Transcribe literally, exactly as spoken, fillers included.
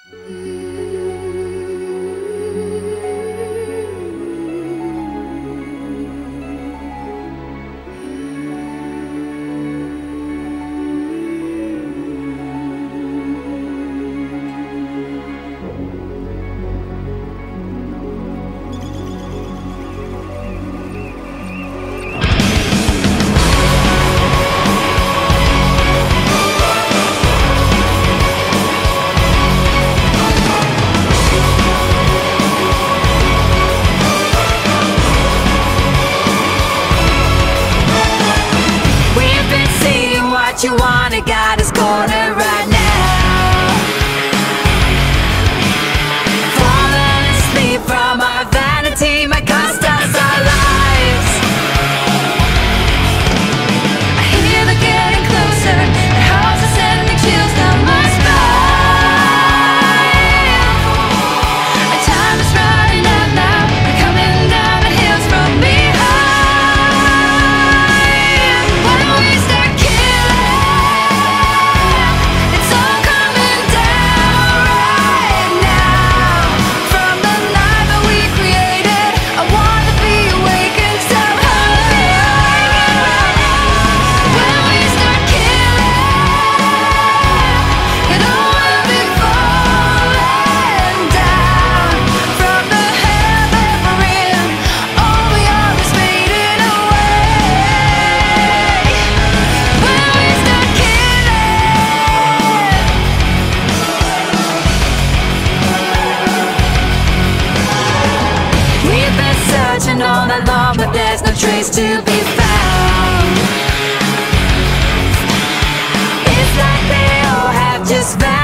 You want it, got us cornered right now. Falling asleep from our vanity might cost us our lives. I hear they're getting closer, their hearts are sending chills down my spine. Our time is running out now, we're coming down the hills from behind. When we start all that long, but there's no trace to be found. It's like they all have just vanished.